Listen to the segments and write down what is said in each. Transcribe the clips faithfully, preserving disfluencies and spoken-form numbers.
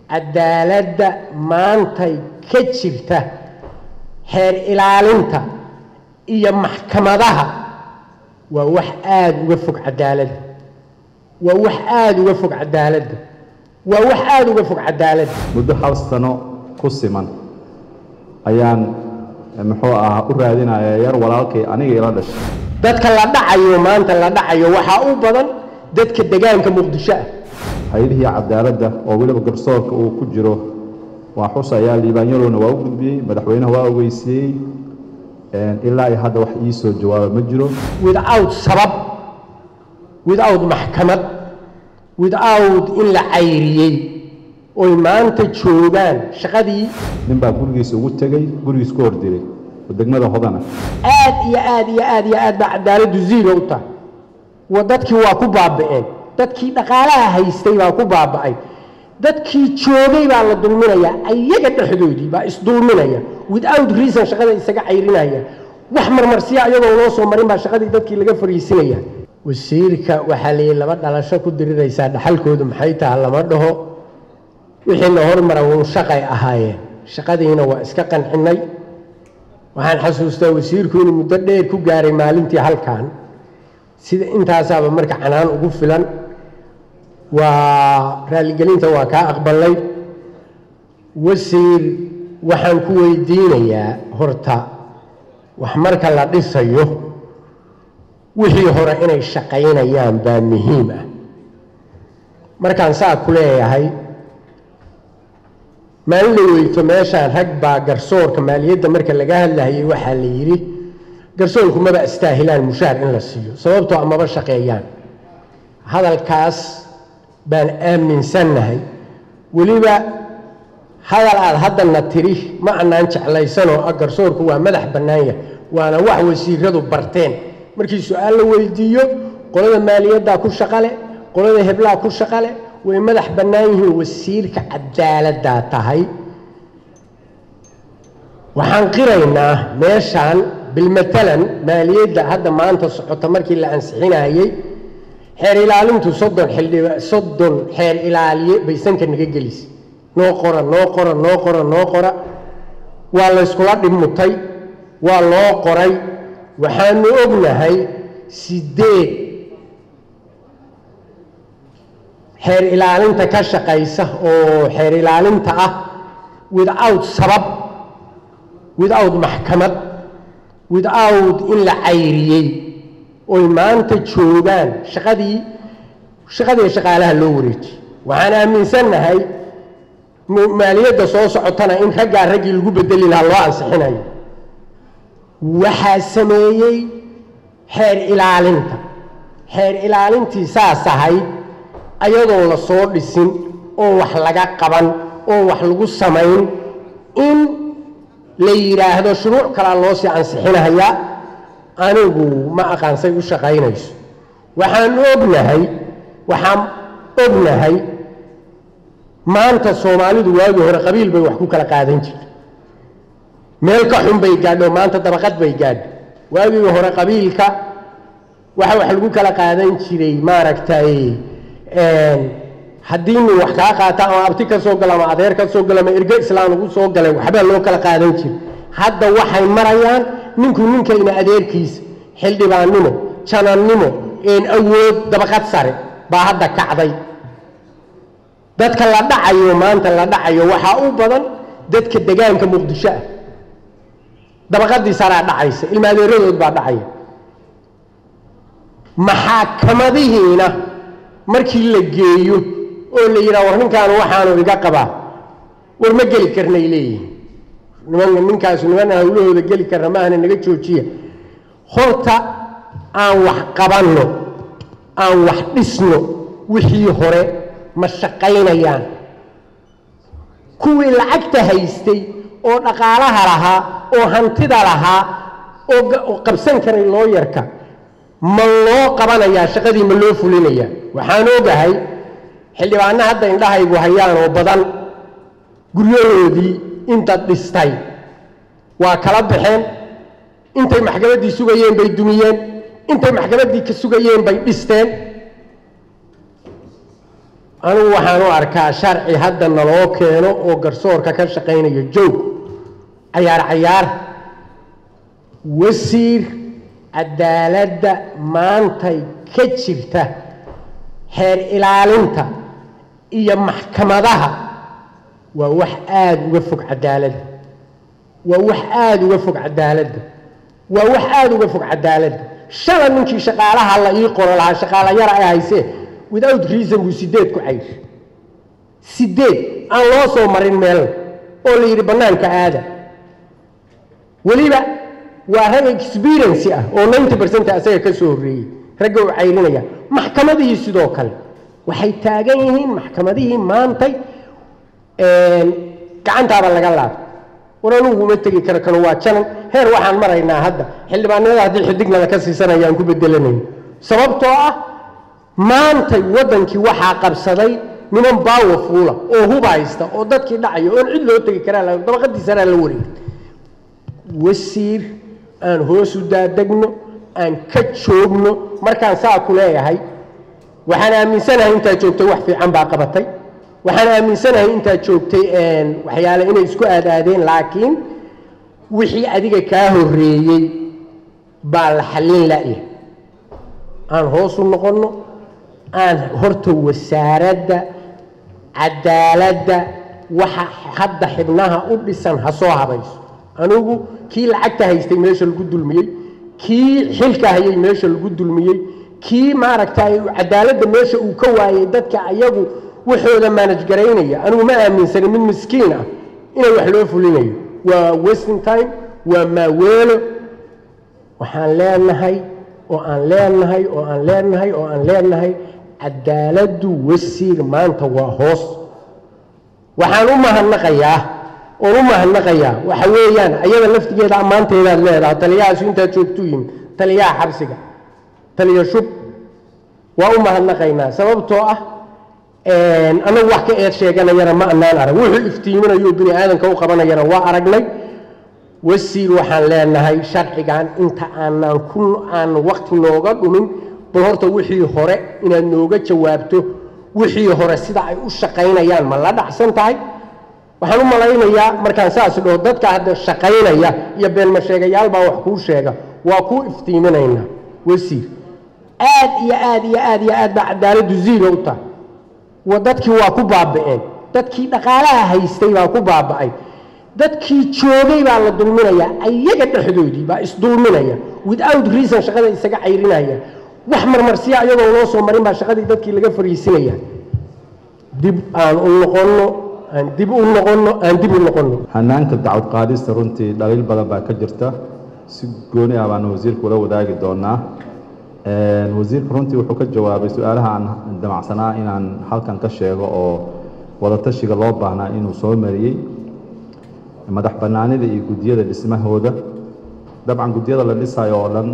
cadaaladda maantay ka jirta heer ilaalinta iyo maxkamadaha waa wax aad uga fog cadaaladda waa wax aad uga fog cadaaladda waa wax aad uga fog cadaaladda muddo hal sano ku siman ayaan muxuu ah u raadinayaa yar walaalkay aniga ila dhashay dadka la dhacayo maanta la dhacayo waxa u badan dadka deegaanka Muqdisho ah hay'adaha cadaaladda oo waliba garsoorka uu ku jiro waa xusayaa liibaanyarona waa u gudbiyay madaxweynaha waa ogeysiyay een ilaa ay hadda wax ii soo jawaab ma jiro without sabab without maxkamad without in la cayriyay oo maanta joogan shaqadii nin baa gurigiisa ugu tagay gurigiisa ku hordiray degmada hodana aad iyo aad iyo aad iyo aad baa cadaaladdu zero u tahay wadadkii waa ku baaba'een dadkii dhaqaalaha haystay baa ku baaba'ay dadkii joogay baa la dulminaya ayaga dhaxdoodii baa is dulminaya without reason shaqada isaga cayrinaya wax marmarsiya ayagoo loo soo marin baa shaqadii dadkii laga fariisinaya wasiirka waxa la laba dhalasho ku diriraysa dhaxalkoodu maxay tahay lama dhaho wixii la hormara uu shaqay ahaayeen shaqadiina waa iska qancinay waxaan xasuustaa wasiirku inuu muddo dheer ku gaaray maalintii halkan sida intaasaaba marka canaan ugu filan waa raaligelinta waa ka aqbalay wasiir waxaan ku weydiinayaa horta wax marka la dhisayo wixii hore inay shaqaynayaan baa muhiim ah markaan saa ku leeyahay maalin la weyto meeshaan rag baa garsoorka maaliyadda marka laga hadlayay waxaa la yidhi garsoorku maba istaahilaan mushaar in la siiyo sababtoo amaba shaqeeyaan hadalkaas baan aaminsannahay weliba hadal aad haddana tiri ma annaan jeclaysanoo garsoorku waa madax bannaanya waana wax wasiiradu barteen markii su-aal la weydiiyo qolada maaliyaddaa ku shaqale qolada heblaa ku shaqale way madax bannaan yihiin wasiirka cadaaladdaa tahay waxaan qiraynaa meeshaan bilmatalan maaliyadda hadda maanta socota markii la ansixinayay xeer ilaalintu soddon xildhiba soddon xeer ilaaliye baysanka naga gelisay noo qora noo qora noo qora noo qora waa la iskula dhimutay waa loo qoray waxaanu ognahay sideed xeer ilaalinta ka shaqaysa oo xeer ilaalinta ah without sabab without maxkamad without in la cayriyay oo maanta joogan shaqadii shaqadii shaqaalaha loo wareejiyay waxaan aaminsanahay maaliyadda soo socotana in ragga ragii lagu bedeli lahaa loo ansixinayo waxaa sameeyay xeer ilaalinta xeer ilaalintii saas ahayd ayadoo la soo dhisin oo wax laga qaban oo wax lagu samayn in la yiraahdo shuruuc kala loo si ansixinayaa anigu ma aqaansay u shaqaynayso waxaan ognahay waxaan ognahay maanta Soomaalidu waagi hore qabiil bay wax ku kala qaadan jirtay meel ka xun bay gaadho maanta dabaqad bay gaadho waagi hore qabiilka waxa wax lagu kala qaadan jiray maaragtay een haddii uu wax ka qaato ama abti ka soo gala ama adeer ka soo gala ama erga islaam ugu soo galay waxba loo kala qaadan jiray hadda waxay marayaan ninku ninka ina adeerkiisa xildhibaannimo janannimo een awood dabaqad sare baa hadda kacday dadka la dhacayo maanta la dhacayo waxa u badan dadka deegaanka Muqdisho ah dabaqadii sare dhacaysa ilma adeeradood baa dhacaya maxkamadihiina markii la geeyo oo la yiraahdo war ninkaan waxaanu iga qabaa war ma geli karnay leeyihiin niman ninkaas niman hawlahooda geli karna ma ahna naga joojiya horta aan wax qabanno aan wax dhisno wixii hore ma shaqaynayaan kuwii lacagta haystay oo dhaqaalaha lahaa oo hantida lahaa oo qabsan karay looyarka ma loo qabanayaa shaqadii ma loo fulinayaa waxaan ogahay xildhibaano hadda indhahaygu hayaan oo badan guryahoodii inta dhistay waa kala baxeen intay maxkamaddii sugayeen bay dumiyeen intay maxkamaddii ka sugayeen bay dhisteen أنا waxaan u arkaa sharci hadda naloo keeno oo garsoorka ka shaqeynaya joog ciyaar ciyaar wasiir cadaaladda maantay ka jirta heer ilaalinta iyo maxkamadaha waa wax aad uga fog cadaaladda waa wax aad uga fog cadaaladda waa wax aad uga fog cadaaladda shalay ninkii shaqaalaha la ii qoro lahaa shaqaala yar ay haysee without reason buu sideed ku cayr sideed aan loo soo marin meel oo la yidhi bannaanka aada weliba waa rag experience ah oo ninety percent asaga ka soo horreeyey ragga u cayrinaya maxkamadihii sidoo kale waxay taagan yihiin maxkamadihii maantay gacantaaba laga laabay war anugu uma tegi karo kano waa jalan heer waxaan maraynaa hadda xildhibaanada haddii xidignada ka siisanayaan ku bedelanayn sababtoo ah maantay waddankii waxaa qabsaday niman baawo fuula oo huba haysta oo dadkii dhacaya oon cid loo tegi karaa dabaqadiisanaa la wareegay wasiir aan hoos u daadegno aan ka joogno markaan saa ku leeyahay waxaan aaminsanahay intaad joogtay wax fiican baa qabatay waxaan aaminsanahay intaad joogtay waxyaale inay isku aadaadeen laakiin wixii adiga kaa horreeyey baa la xallin la'yahay aan hoos u noqonno aan horta wasaaradda cadaaladda waxa hadda xibnaha u dhisan ha soo habayso anigu kii lacagta haystay meesha lagu dulmiyey kii xilka hayay meesha lagu dulmiyey kii maaragtay cadaaladda meesha uu ka waayay dadka ayagu waxooda manage garaynaya anigu ma aaminsanin mid miskiin ah inay wax loo fulinayo waa wasting time waa maaweelo waxaan leenahay oo aan leenahay oo aan leenahay oo aan leenahay cadaaladdu wasiir maanta waa hoos waxaan u mahadnaqayaa oo u mahadnaqayaa waxa weeyaan ayada laftigeeda ammaanteedaad leedahay taliyahaas intaad joogtu yimid taliyaha xabsiga taliya shub waa u mahadnaqaynaa sababtoo ah anagu wax ka eed sheeganayana ma annaan arag wuxuu iftiiminayo bini aadanka u qabanayana waa aragnay wasiir waxaan leenahay sharcigan inta aanan ku aan waqti nooga dhumin bal horta wixii hore inaad nooga jawaabto wixii hore sida ay u shaqaynayaan ma la dhacsan tahay waxaan u malaynayaa markaan saas dhaho dadka hadda shaqaynaya iyo beenma sheegayaal baa wax kuu sheega waa kuu iftiiminaynaa wasiir aad iyo aad iyo aad iyo aad baa cadaaladdu ziiro u tahay wa dadkii waa ku baaba'een dadkii dhaqaalaha haystay baa ku baaba'ay dadkii joogay baa la dulminayaa ayaga dhexdoodii baa isdulminaya without reason shaqada isaga cayrinaya wax marmarsiya iyadoo loo soo marin baa shaqadii dadkii laga fariisinaya dib aan u noqonno aan dib u noqonno aan dib u noqonno hanaanka dacwad qaadista runtii dhaliil badan baa ka jirta si gooni ah baan wasiirku la wadaagi doonaa wasiirku runtii wuxuu ka jawaabay su-aalaha aan damacsanaa inaan halkan ka sheego oo wadatashiga loo baahnaa inuu soo mariyey madax bannaanida iyo guddiyada dhismahooda dabcan guddiyada la dhisayo oo dhan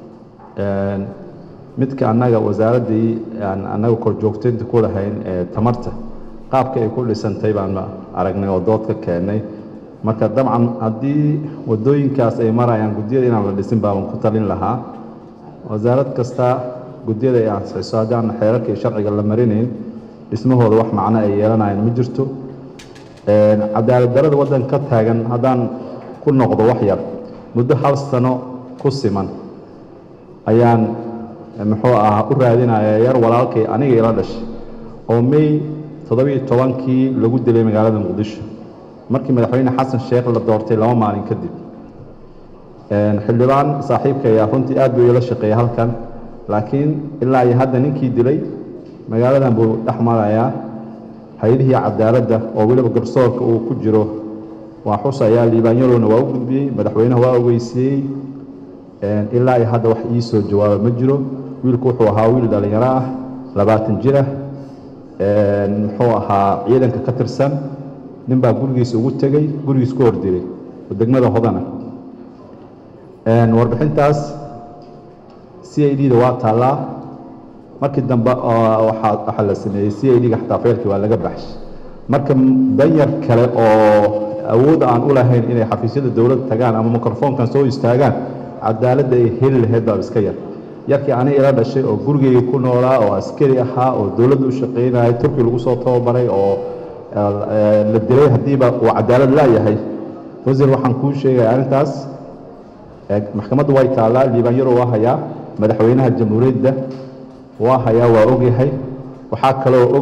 midka annaga wasaaraddii aan annaga kor joogtaynta ku lahayn ee tamarta qaabka ay ku dhisantay baan aragnay oo dood ka keennay marka dabcan haddii waddooyinkaas ay marayaan guddiyada inaan la dhisin baaban ku talin lahaa wasaarad kasta guddiyada ay ansixiso haddii aan xeerarka iyo sharciga la marinayn dhismahooda wax macno ay yeelanayaan ma jirto cadaalad darada waddanka ka taagan haddaan ku noqdo wax yar muddo hal sano ku siman ayaan muxuu ahaa u raadinaya yar walaalkay aniga ila dhashay oo may toddobiyo tobankii lagu dilay magaalada muqdisho markii madaxweyne xasan sheekh la doortay laba maalin kadib xildhibaan saaxiibka ayaa runtii aad buu ila shaqeeyay halkan laakiin ilaa iyo hadda ninkii dilay magaaladan buu dhex marayaa hay-adihii cadaaladda oo weliba garsoorka uu ku jiro waa xusayaa liibaanyarowna waa u gudbiyey madaxweynaha waa ogeysiiyey ilaa iyo hadda wax ii soo jawaaba ma jiro wiilku wuxuu ahaa wiil dhallinyaro ah labaatan jir ah muxuu ahaa ciidanka ka tirsan nin baa gurigiisa ugu tegey gurigiis ku hordilay oo degmada hodana warbixintaas c i d da waa taallaa markii dambe waxaa la sameeyey c i d ga xataa feelkii waa laga baxshay marka danyar kale oo awood aan u lahayn inay xafiisyada dowladda tagaan ama mikrofoonkan soo istaagaan cadaaladda ay heli lahayd baa iska yar yarkii aniga ila dhashay oo gurigeyga ku noolaa oo askari ahaa oo dawladda u shaqeynayay turki lagu soo tababaray oo la dilay hadiiba uu cadaalad laayahay wasiir waxaan kuu sheegaya arrintaas maxkamaddu way taalaa liibaan yaro waa hayaa madaxweynaha jamhuuriyadda waa hayaa waa ogyahay waxaa kaloo og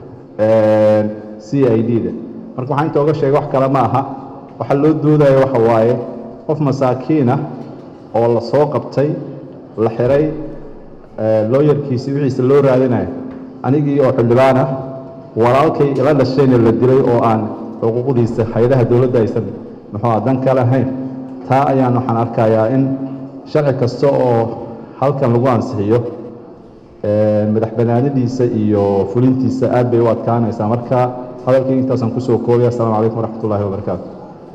c I D da marka waxaan inta oga sheegay wax kale ma aha waxa loo doodaya waxa waaye qof masaakiin ah oo la soo qabtay la xiray looyarkiisi wixiisa loo raadinayo anigii oo xildhibaan ah walaalkay ila dhashayna la dilay oo aan xuquuqdiisa hay'adaha dawladda aysan muxuu dan ka lahayn taa ayaan waxaan arkayaa in sharci kasta oo halkan lagu ansixiyo madaxbanaanidiisa iyo fulintiisa aad bay u adkaanaysaa marka hadalkii intaasaan kusoo koobaya asalaamu calaykum waraxmatullaahi wabarakaatu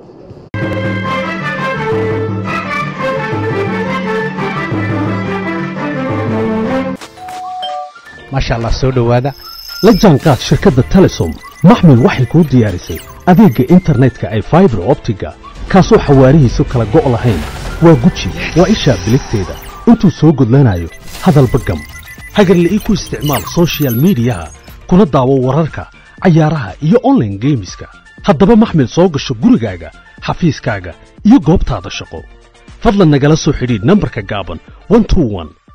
maasha allah soo dhowaada la jaanqaad shirkadda telesom maxmil waxay kuu diyaarisay adeegga internetka ay fiber optiga kaasoo xawaarihiisu kala go' lahayn waa guji waa ishaa biligteeda intuu soo gudlanayo hadalba gam hagarle ii ku isticmaal social midiyaha kuna daawo wararka cayaaraha iyo online geemiska haddaba maxmil soo gasho gurigaaga xafiiskaaga iyo goobtaada shaqo fadlan nagala soo xidhiidh nambarka gaaban one two one